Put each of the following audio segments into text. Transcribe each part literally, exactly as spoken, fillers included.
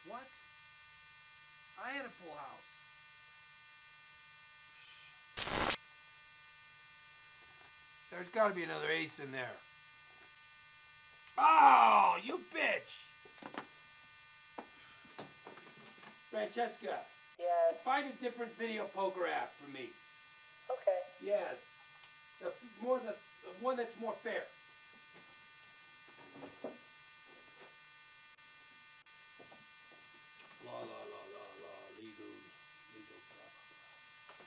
What? I had a full house. There's got to be another ace in there. Oh, you bitch! Francesca. Yes. Find a different video poker app for me. Okay. Yeah. The, more the, the one that's more fair. La la la la la legal legal blah blah blah.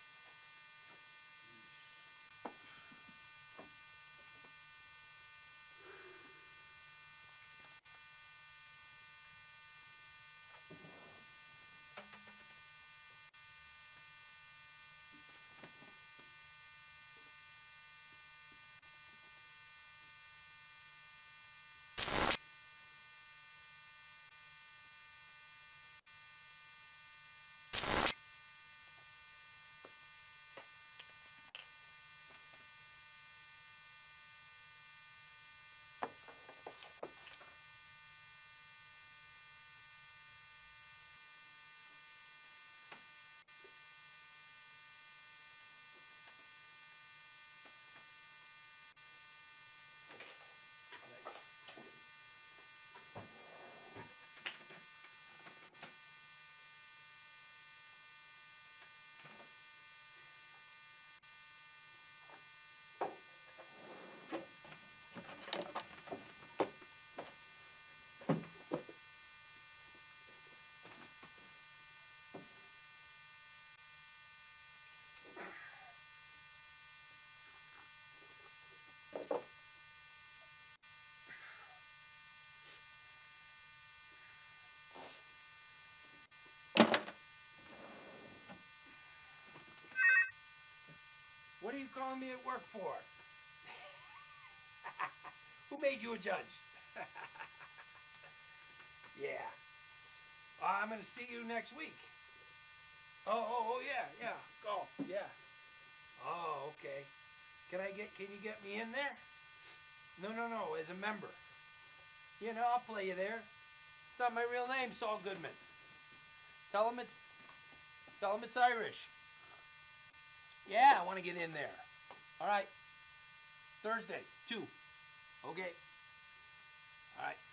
What are you calling me at work for? Who made you a judge? Yeah. Uh, I'm gonna see you next week. Oh, oh, oh, yeah, yeah. Golf, yeah. Oh, okay. Can I get? Can you get me in there? No, no, no. As a member. You know, I'll play you there. It's not my real name, Saul Goodman. Tell him it's. Tell him it's Irish. Yeah, I want to get in there. All right. Thursday, two. Okay. All right.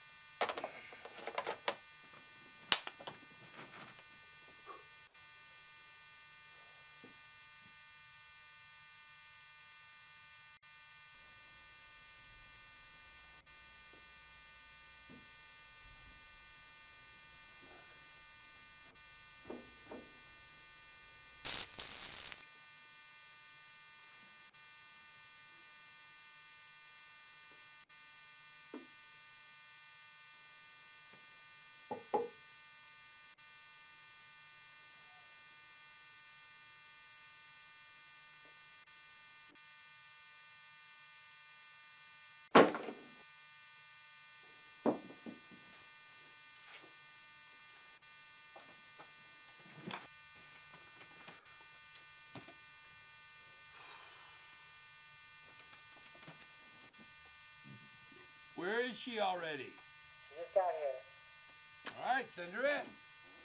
Where is she already? She just got here. All right, send her in.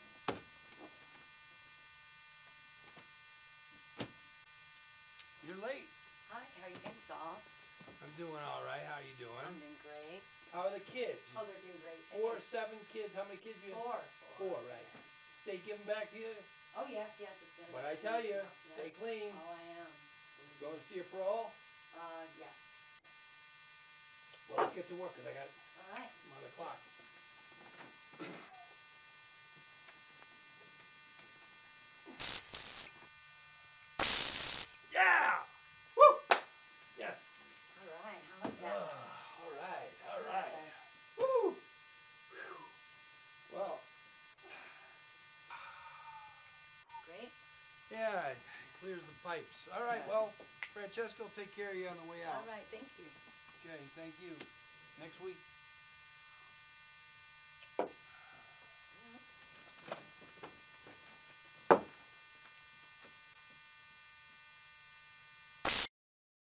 You're late. Hi, how are you doing, Saul? I'm doing all right. How are you doing? I'm doing great. How are the kids? Oh, they're doing great. Four, seven kids. How many kids you have? Four. Four, right. State giving back to you? Oh, yes, yes. It's gonna What I be tell you, yes. stay clean. Oh, I am. Going to see a parole? Uh, yes. Well, let's get to work because I got All right. I'm on the clock. Yeah! Woo! Yes. All right. How was Ah, that? all right, all right. Okay. Woo! Well, Great. yeah, it clears the pipes. All right, Yeah. well, Francesca will take care of you on the way out. All right. Thank you. Okay, thank you. Next week.